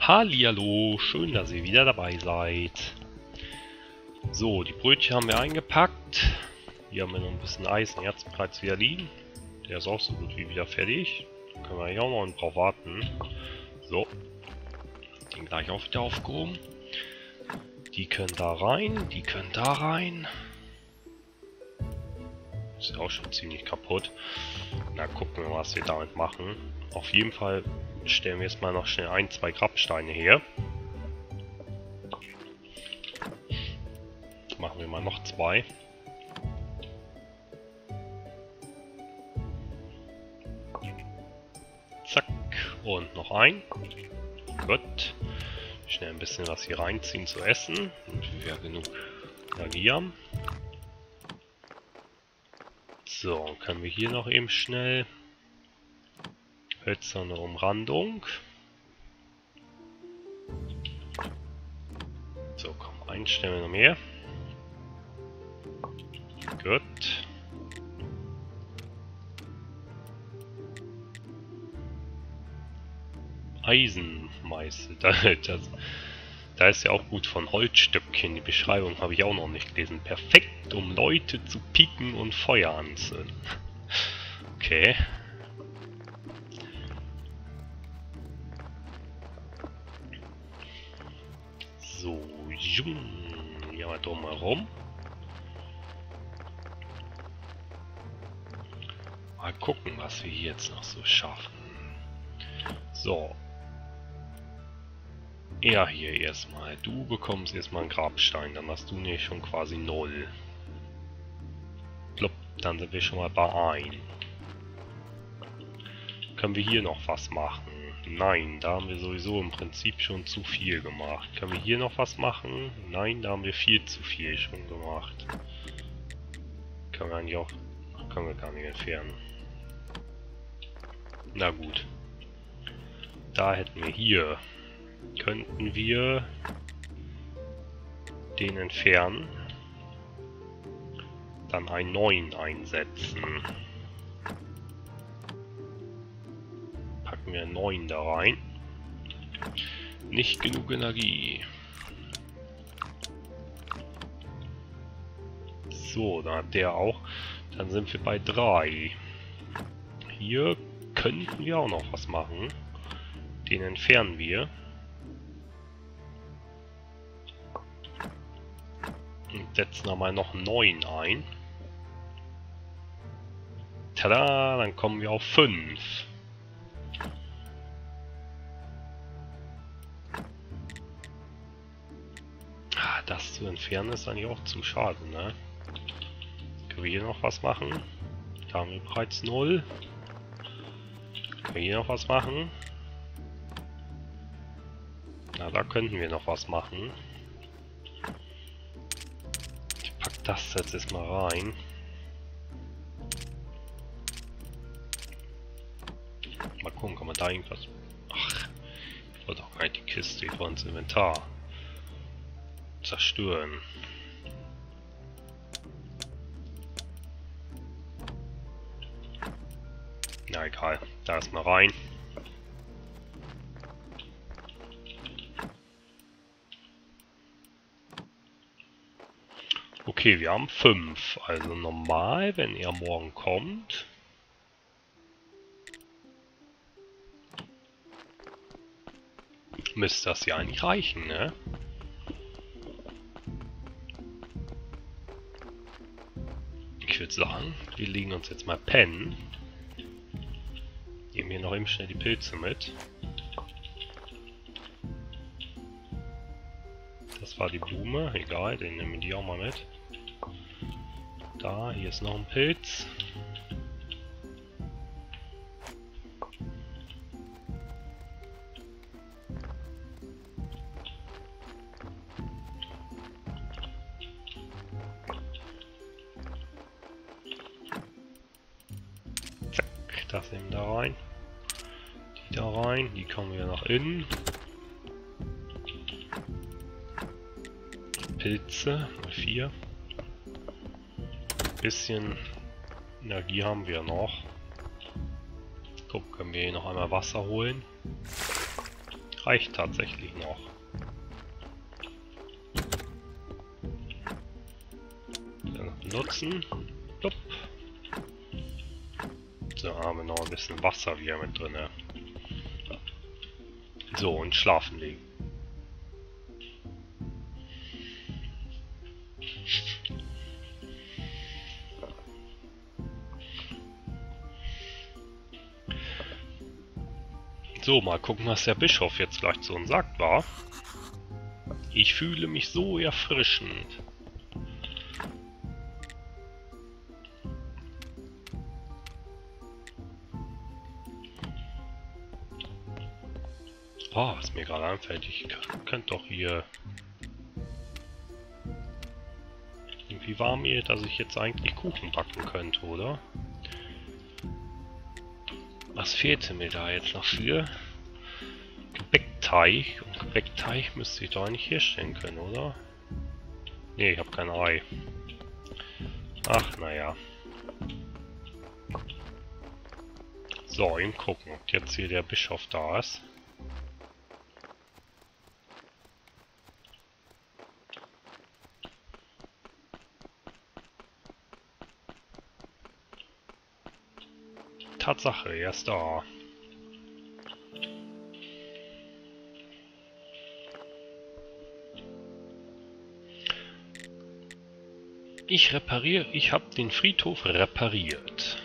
Hallihallo, schön, dass ihr wieder dabei seid. So, die Brötchen haben wir eingepackt. Hier haben wir noch ein bisschen Eisenerz bereits wieder liegen. Der ist auch so gut wie wieder fertig. Da können wir hier auch noch drauf warten. So, den gleich auch wieder aufgehoben. Die können da rein, die können da rein. Ist ja auch schon ziemlich kaputt. Na, gucken wir mal, was wir damit machen. Auf jeden Fall stellen wir jetzt mal noch schnell ein, zwei Grabsteine her. Machen wir mal noch zwei. Zack. Und noch ein. Gut. Schnell ein bisschen was hier reinziehen zu essen. Und wir genug Energie haben. So, können wir hier noch eben schnell hölzerne Umrandung. So, komm, einen stellen wir noch mehr. Gut. Eisenmeißel. Da ist ja auch gut von Holzstöckchen. Die Beschreibung habe ich auch noch nicht gelesen. Perfekt, um Leute zu pieken und Feuer anzünden. Okay. So, hier mal drum herum. Mal gucken, was wir hier jetzt noch so schaffen. So. Ja, hier erstmal. Du bekommst erstmal einen Grabstein, dann hast du nämlich schon quasi 0. Plopp, dann sind wir schon mal bei 1. Können wir hier noch was machen? Nein, da haben wir sowieso im Prinzip schon zu viel gemacht. Können wir hier noch was machen? Nein, da haben wir viel zu viel schon gemacht. Können wir eigentlich auch... Können wir gar nicht entfernen. Na gut. Da hätten wir hier... Könnten wir... den entfernen. Dann einen neuen einsetzen. Packen wir einen neuen da rein. Nicht genug Energie. So, da hat der auch. Dann sind wir bei 3. Hier könnten wir auch noch was machen. Den entfernen wir. Und setzen aber noch einen neuen ein. Tada, dann kommen wir auf 5. Das zu entfernen ist eigentlich auch zu schade, ne? Können wir hier noch was machen? Da haben wir bereits 0. Können wir hier noch was machen? Na, da könnten wir noch was machen. Ich pack das jetzt erstmal rein. Mal gucken, kann man da irgendwas... Ach, ich wollte auch gar nicht die Kiste über ins Inventar zerstören. Na egal, da ist mal rein. Okay, wir haben 5. Also normal, wenn er morgen kommt. Müsste das ja eigentlich reichen, ne? Ich würde sagen, wir legen uns jetzt mal pennen. Nehmen hier noch eben schnell die Pilze mit. Das war die Blume, egal, den nehmen wir die auch mal mit. Da, hier ist noch ein Pilz. Das eben da rein. Die da rein. Die kommen wieder nach innen. Pilze. 4. Bisschen Energie haben wir noch. Guck, können wir hier noch einmal Wasser holen. reicht tatsächlich noch. Nutzen. Plupp. So, haben wir noch ein bisschen Wasser wieder mit drin. So, und schlafen legen. So, mal gucken, was der Bischof jetzt gleich zu uns sagt, war. Ich fühle mich so erfrischend. Oh, was mir gerade einfällt, ich könnte doch hier... Irgendwie war mir, dass ich jetzt eigentlich Kuchen backen könnte, oder? Was fehlte mir da jetzt noch für? Gebäckteig. Und Gebäckteig müsste ich doch eigentlich herstellen können, oder? Ne, ich habe kein Ei. Ach, naja. So, eben gucken, ob jetzt hier der Bischof da ist. Tatsache, er ist da. Ich habe den Friedhof repariert.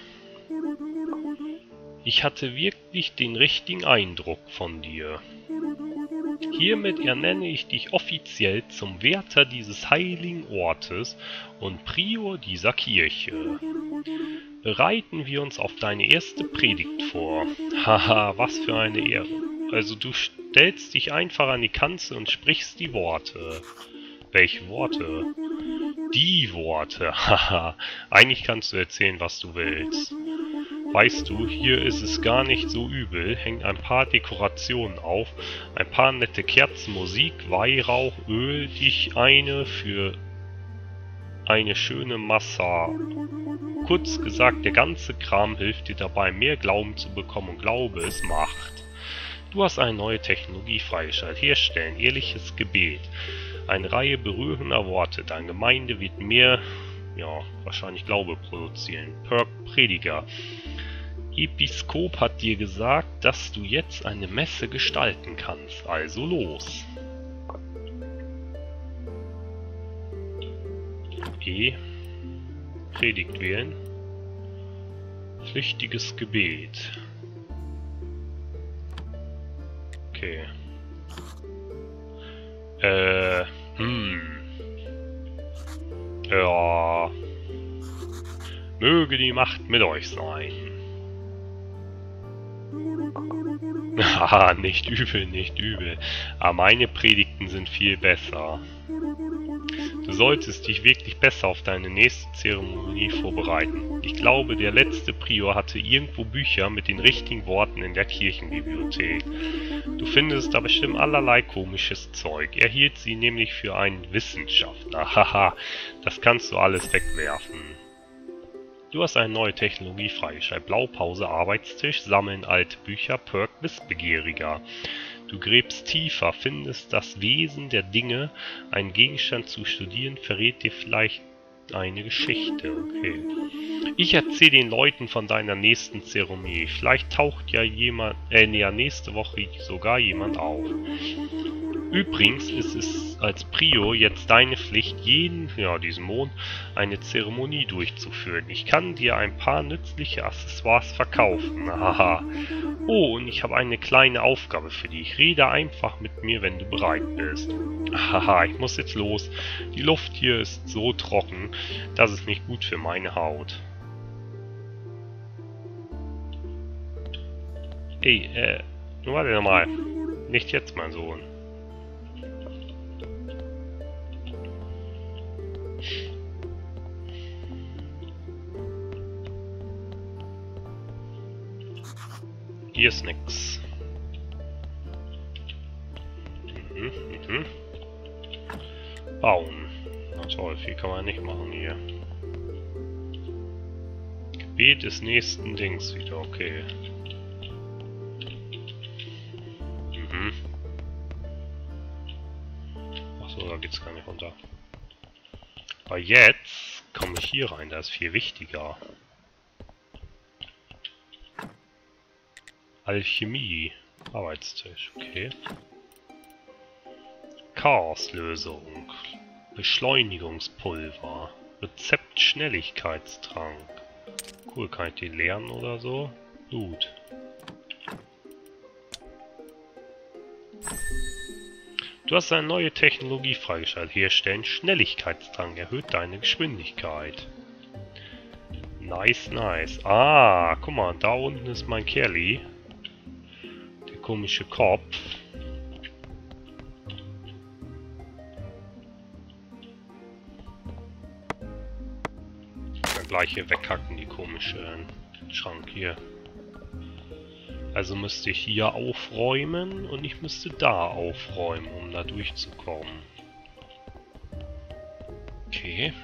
Ich hatte wirklich den richtigen Eindruck von dir. Hiermit ernenne ich dich offiziell zum Wärter dieses heiligen Ortes und Prior dieser Kirche. Bereiten wir uns auf deine erste Predigt vor. Haha, was für eine Ehre. Also du stellst dich einfach an die Kanzel und sprichst die Worte. Welche Worte? Die Worte. Haha, eigentlich kannst du erzählen, was du willst. Weißt du, hier ist es gar nicht so übel, hängt ein paar Dekorationen auf, ein paar nette Kerzen, Musik, Weihrauch, Öl, dich eine für eine schöne Massa. Kurz gesagt, der ganze Kram hilft dir dabei, mehr Glauben zu bekommen und Glaube ist Macht. Du hast eine neue Technologie freigeschaltet. Herstellen, ehrliches Gebet. Eine Reihe berührender Worte. Deine Gemeinde wird mehr, ja, wahrscheinlich Glaube produzieren. Perk Prediger. Episkop hat dir gesagt, dass du jetzt eine Messe gestalten kannst. Also los. Predigt wählen. Flüchtiges Gebet. Okay. Ja. Möge die Macht mit euch sein. Haha, nicht übel, nicht übel. Aber meine Predigten sind viel besser. Du solltest dich wirklich besser auf deine nächste Zeremonie vorbereiten. Ich glaube, der letzte Prior hatte irgendwo Bücher mit den richtigen Worten in der Kirchenbibliothek. Du findest da bestimmt allerlei komisches Zeug. Er hielt sie nämlich für einen Wissenschaftler. Haha, das kannst du alles wegwerfen. Du hast eine neue Technologie freigeschaltet. Blaupause, Arbeitstisch, sammeln alte Bücher, Perk Wissbegieriger. Du gräbst tiefer, findest das Wesen der Dinge. Einen Gegenstand zu studieren verrät dir vielleicht eine Geschichte. Okay. Ich erzähle den Leuten von deiner nächsten Zeremonie. Vielleicht taucht ja jemand, nächste Woche sogar jemand auf. Übrigens ist es als Prior jetzt deine Pflicht, diesen Monat eine Zeremonie durchzuführen. Ich kann dir ein paar nützliche Accessoires verkaufen. Haha. Oh, und ich habe eine kleine Aufgabe für dich. Rede einfach mit mir, wenn du bereit bist. Haha, ich muss jetzt los. Die Luft hier ist so trocken, das ist nicht gut für meine Haut. Ey, warte mal. Nicht jetzt, mein Sohn. Hier ist nix. Bauen. Na toll, viel kann man nicht machen hier. Gebet des nächsten Dings wieder, okay. da geht's gar nicht runter. Aber jetzt komme ich hier rein, das ist viel wichtiger. Alchemie. Arbeitstisch, okay. Chaoslösung. Beschleunigungspulver. Rezept Schnelligkeitstrank. Cool, kann ich den lernen oder so? Gut. Du hast eine neue Technologie freigeschaltet. Herstellen Schnelligkeitstrank. Erhöht deine Geschwindigkeit. Nice, nice. Ah, guck mal, da unten ist mein Kerli. Der komische Kopf. Dann gleich hier weghacken, die komischen Schrank hier. Also müsste ich hier aufräumen und ich müsste da aufräumen, um da durchzukommen. Okay.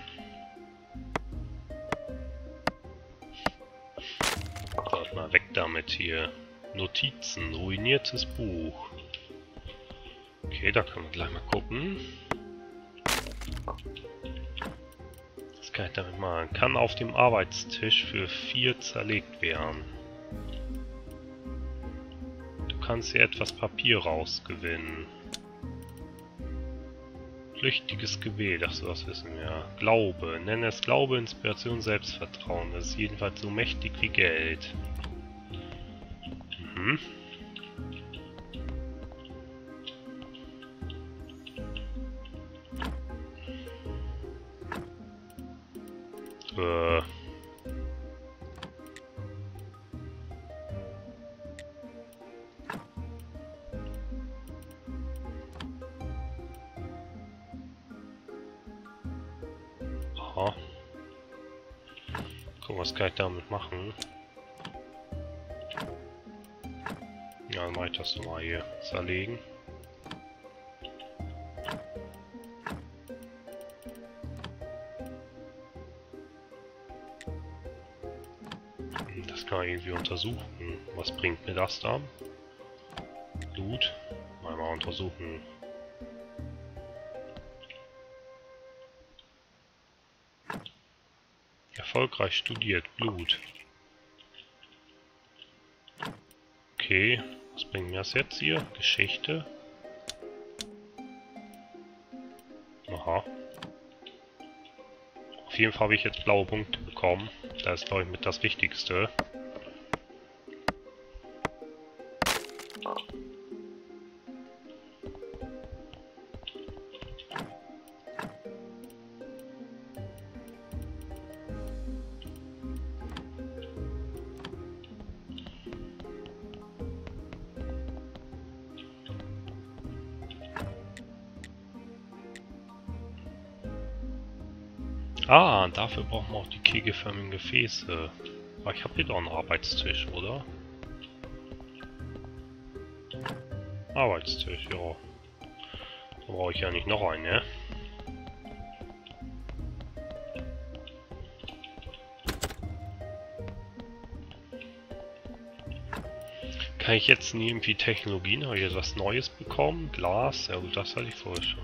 Warte mal, weg damit hier. Notizen, ruiniertes Buch. Okay, da können wir gleich mal gucken. Was kann ich damit machen? Kann auf dem Arbeitstisch für 4 zerlegt werden. Du kannst hier etwas Papier rausgewinnen. Flüchtiges Gebet, ach so, das wissen wir. Glaube, nenne es Glaube, Inspiration, Selbstvertrauen. Das ist jedenfalls so mächtig wie Geld. Mhm. Aha. Guck, was kann ich damit machen? Ja, dann mach ich das mal hier zerlegen. Das kann ich irgendwie untersuchen. Was bringt mir das da? Blut. Mal untersuchen. Erfolgreich studiert. Blut. Okay. Was bringt mir das jetzt hier? Geschichte. Aha. Auf jeden Fall habe ich jetzt blaue Punkte bekommen. Das ist, glaube ich, mit das Wichtigste. Ah, und dafür brauchen wir auch die kegelförmigen Gefäße. Aber ich habe hier doch einen Arbeitstisch, oder? Arbeitstisch, ja. Da brauche ich ja nicht noch einen, ne? Kann ich jetzt irgendwie Technologien, habe ich jetzt was Neues bekommen? Glas? Ja gut, das hatte ich vorher schon.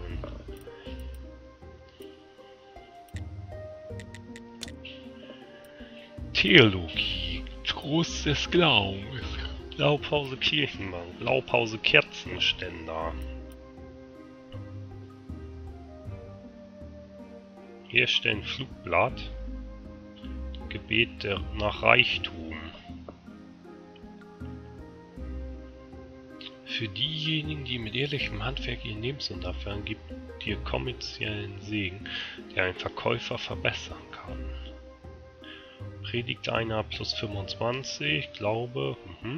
Theologie, Trost des Glaubens, Blaupause Kirchenbank, Blaupause Kerzenständer. Herstellen Flugblatt, Gebet nach Reichtum. Für diejenigen, die mit ehrlichem Handwerk ihren Lebensunterhalt verdienen, gibt dir kommerziellen Segen, der einen Verkäufer verbessern kann. Predigt einer plus 25, Glaube.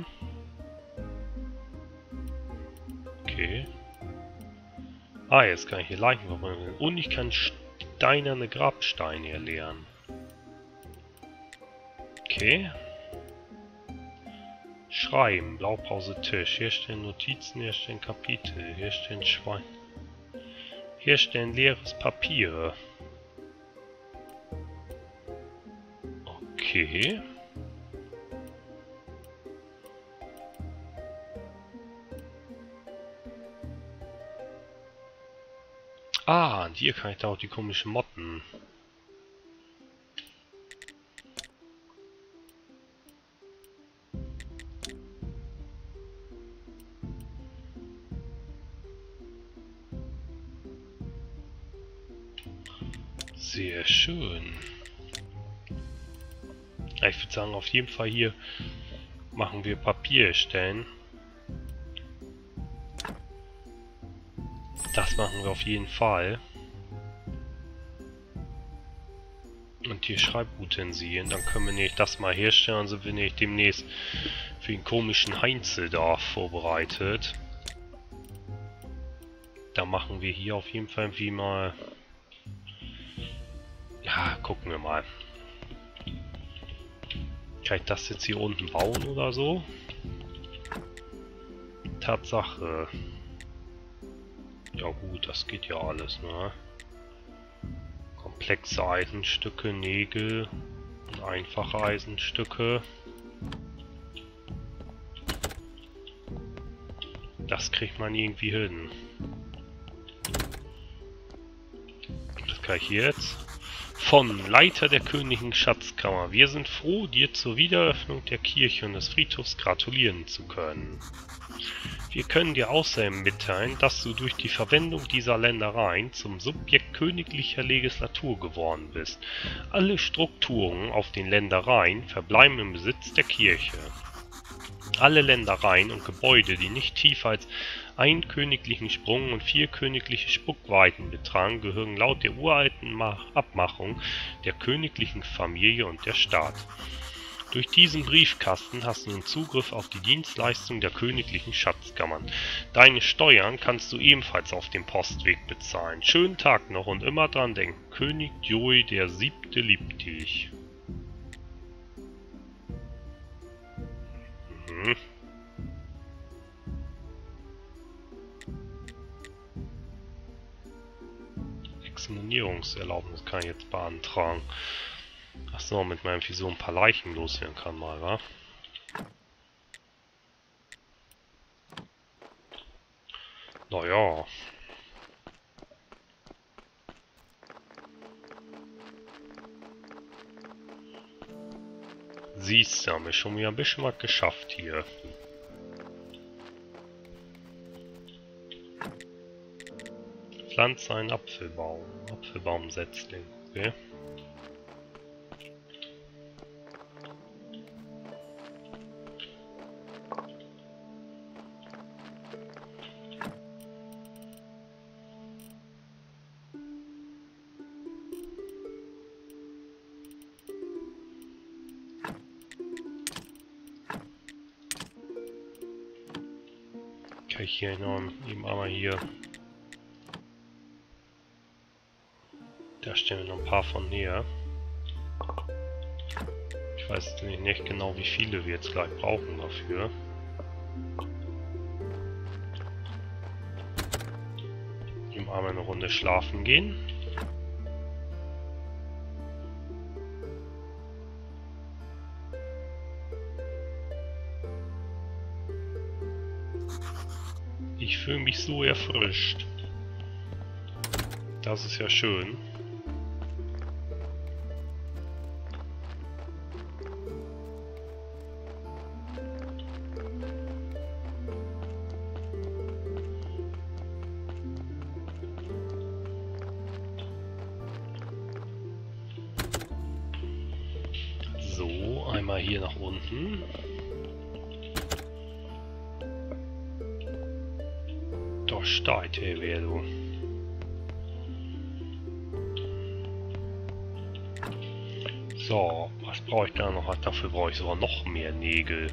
Okay. Ah, jetzt kann ich hier Leichen verbrennen. Und ich kann steinerne Grabsteine erlernen. Okay. Schreiben, Blaupause Tisch, herstellen Notizen, herstellen Kapitel, herstellen Schwein. Herstellen leeres Papier. Okay. Ah, und hier kann ich da auch die komischen Motten. Sehr schön. Ja, ich würde sagen, auf jeden Fall hier machen wir Papier erstellen. Das machen wir auf jeden Fall. Und hier Schreibutensilien. Dann können wir nicht das mal herstellen. Dann sind wir nicht demnächst für den komischen Heinzel da vorbereitet. Da machen wir hier auf jeden Fall irgendwie mal... Ja, gucken wir mal. Kann ich das jetzt hier unten bauen oder so? Tatsache. Ja gut, das geht ja alles, ne? Komplexe Eisenstücke, Nägel und einfache Eisenstücke. Das kriegt man irgendwie hin. Das kann ich jetzt. Von Leiter der Königlichen Schatzkammer. Wir sind froh, dir zur Wiedereröffnung der Kirche und des Friedhofs gratulieren zu können. Wir können dir außerdem mitteilen, dass du durch die Verwendung dieser Ländereien zum Subjekt königlicher Legislatur geworden bist. Alle Strukturen auf den Ländereien verbleiben im Besitz der Kirche. Alle Ländereien und Gebäude, die nicht tiefer als einen königlichen Sprung und 4 königliche Spuckweiten betragen, gehören laut der uralten Abmachung der königlichen Familie und der Staat. Durch diesen Briefkasten hast du nun Zugriff auf die Dienstleistung der königlichen Schatzkammern. Deine Steuern kannst du ebenfalls auf dem Postweg bezahlen. Schönen Tag noch und immer dran denken, König Joey der Siebte liebt dich. Mhm. Exhumierungserlaubnis kann ich jetzt beantragen. Achso, mit meinem Vieh so ein paar Leichen loswerden kann mal, wa? Naja. Siehst du, haben wir schon wieder ein bisschen was geschafft hier. Pflanze einen Apfelbaum. Apfelbaumsetzling, okay. Kann ich hier noch eben einmal hier. Da stellen wir noch ein paar von näher. Ich weiß jetzt nicht genau, wie viele wir jetzt gleich brauchen dafür. Eben einmal eine Runde schlafen gehen. Ich fühle mich so erfrischt. Das ist ja schön. So, einmal hier nach unten. Da steht er, wer du. So, was brauche ich da noch? Dafür brauche ich sogar noch mehr Nägel.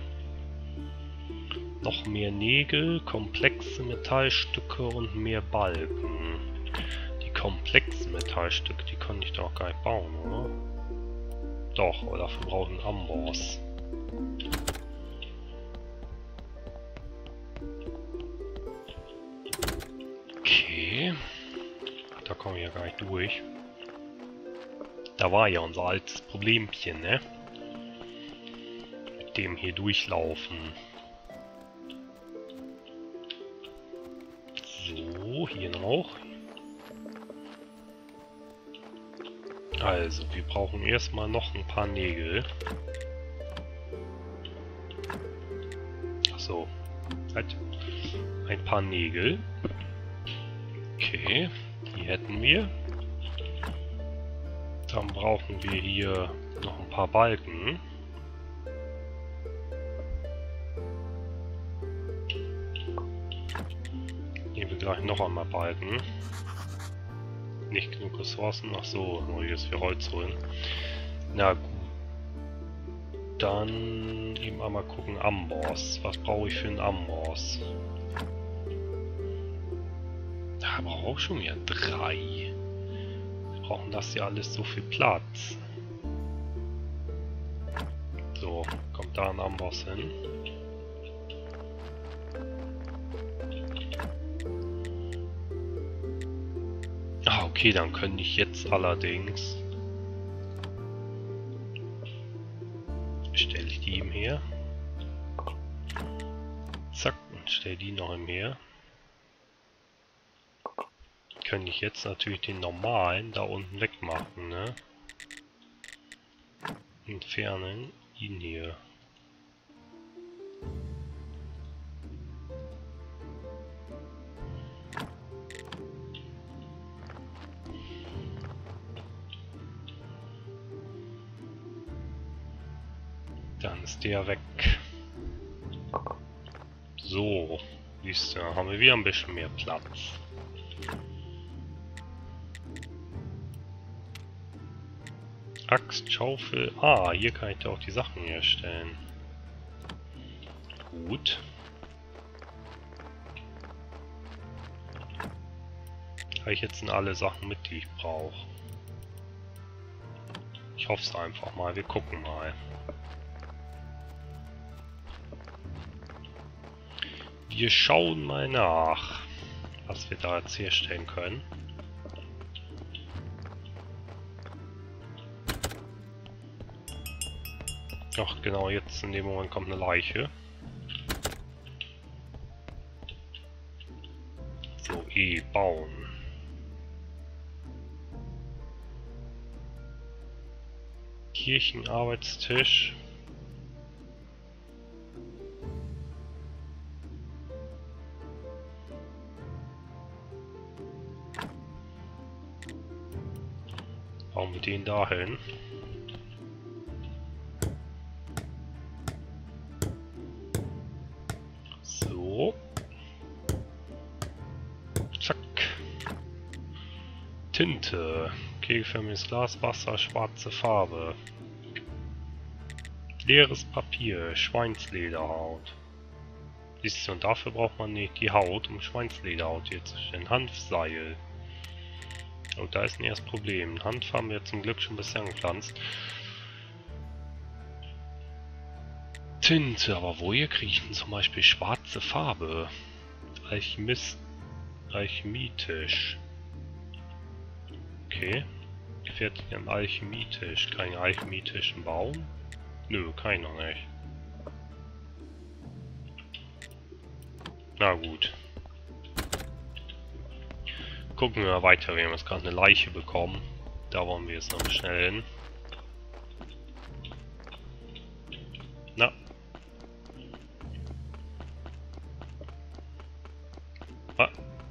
Noch mehr Nägel, komplexe Metallstücke und mehr Balken. Die komplexen Metallstücke, die kann ich doch gar nicht bauen, oder? Doch, aber dafür brauche ich einen Amboss. Okay. Da komme ich ja gar nicht durch. Da war ja unser altes Problemchen, ne? Mit dem hier durchlaufen. So, hier noch. Also, wir brauchen erstmal noch ein paar Nägel. Achso, halt. Ein paar Nägel. Okay, die hätten wir. Dann brauchen wir hier noch ein paar Balken. Nehmen wir gleich noch einmal Balken. Nicht genug Ressourcen. Ach so, muss ich jetzt für Holz holen. Na gut. Dann eben einmal gucken, Amboss. Was brauche ich für einen Amboss? Da brauche ich auch schon wieder 3. Wir brauchen das ja alles so viel Platz. So, kommt da ein Amboss hin. Ah, okay, dann könnte ich jetzt allerdings... Stelle ich die ihm her. Zack, und stelle die noch ihm her. Könnte ich jetzt natürlich den normalen da unten wegmachen, ne? Entfernen ihn hier. Dann ist der weg. So, siehst du, haben wir wieder ein bisschen mehr Platz. Axt, Schaufel. Ah, hier kann ich da auch die Sachen herstellen. Gut. Habe ich jetzt alle Sachen mit, die ich brauche. Ich hoffe es einfach mal. Wir gucken mal. Wir schauen mal nach, was wir da jetzt herstellen können. Ach genau, jetzt in dem Moment kommt eine Leiche. So, bauen. Kirchenarbeitstisch. Bauen wir den dahin. So. Zack. Tinte. Kegelförmiges Glas, Wasser, schwarze Farbe. Leeres Papier, Schweinslederhaut. Siehst du, und dafür braucht man nicht die Haut, um Schweinslederhaut hier zu stellen. Hanfseil. Oh, da ist ein erstes Problem. Hanf haben wir zum Glück schon ein bisschen angepflanzt. Tinte, aber woher kriege ich denn zum Beispiel schwarze Farbe? Alchemitisch. Okay. Fertig an Alchemitisch. Keinen alchemitischen Baum? Nö, keiner nicht. Na gut. Gucken wir mal weiter. Wir haben jetzt gerade eine Leiche bekommen. Da wollen wir jetzt noch schnell hin. Na. Ah.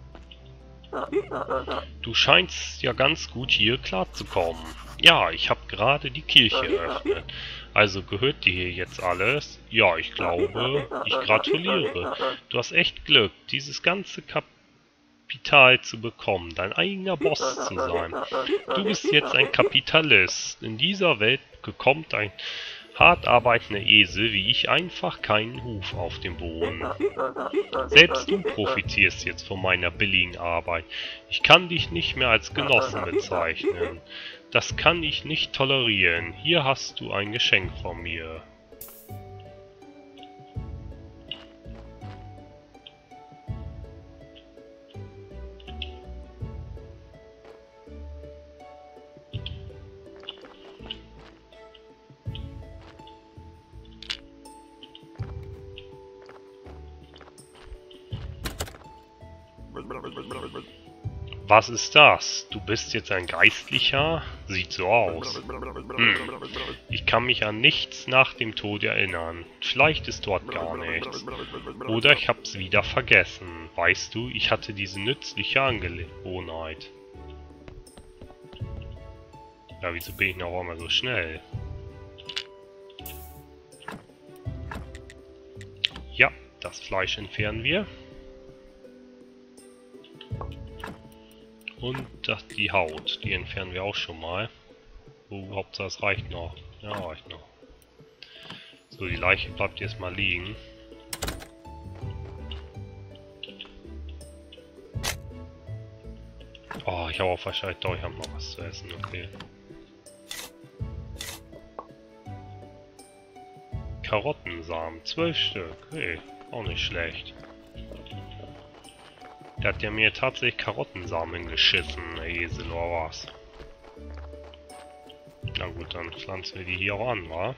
Du scheinst ja ganz gut hier klarzukommen. Ja, ich habe gerade die Kirche eröffnet. Also gehört dir hier jetzt alles? Ja, ich glaube, ich gratuliere. Du hast echt Glück, dieses ganze Kapital zu bekommen, dein eigener Boss zu sein. Du bist jetzt ein Kapitalist. In dieser Welt bekommt ein hart arbeitender Esel wie ich einfach keinen Huf auf dem Boden. Selbst du profitierst jetzt von meiner billigen Arbeit. Ich kann dich nicht mehr als Genossen bezeichnen. Das kann ich nicht tolerieren. Hier hast du ein Geschenk von mir. Was ist das? Du bist jetzt ein Geistlicher? Sieht so aus. Ich kann mich an nichts nach dem Tod erinnern. Vielleicht ist dort gar nichts. Oder ich hab's wieder vergessen. Weißt du, ich hatte diese nützliche Angewohnheit. Ja, wieso bin ich noch einmal so schnell? Ja, das Fleisch entfernen wir. Und die Haut, die entfernen wir auch schon mal. Oh, Hauptsache es reicht noch. Ja, reicht noch. So, die Leiche bleibt jetzt mal liegen. Oh, ich habe auch wahrscheinlich doch, ich habe noch was zu essen, okay. Karottensamen, 12 Stück, hey, auch nicht schlecht. Der hat ja mir tatsächlich Karottensamen geschissen, der Esel oder was. Na gut, dann pflanzen wir die hier auch an, wa?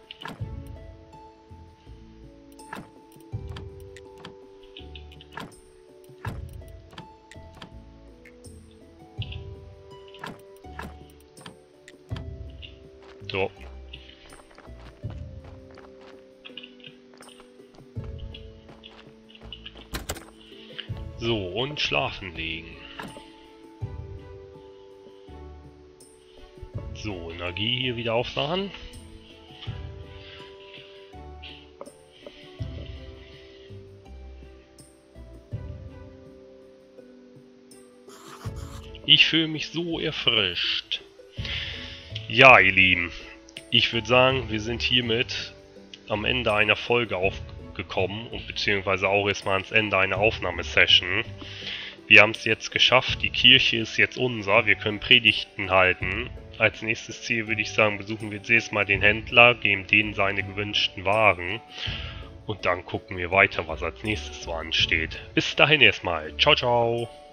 So. So, und schlafen legen. So, Energie hier wieder aufladen. Ich fühle mich so erfrischt. Ja, ihr Lieben. Ich würde sagen, wir sind hiermit am Ende einer Folge aufgekommen und beziehungsweise auch erstmal ans Ende einer Aufnahmesession. Wir haben es jetzt geschafft, die Kirche ist jetzt unser, wir können Predigten halten. Als nächstes Ziel würde ich sagen, besuchen wir jetzt erstmal den Händler, geben denen seine gewünschten Waren und dann gucken wir weiter, was als nächstes so ansteht. Bis dahin erstmal. Ciao, ciao.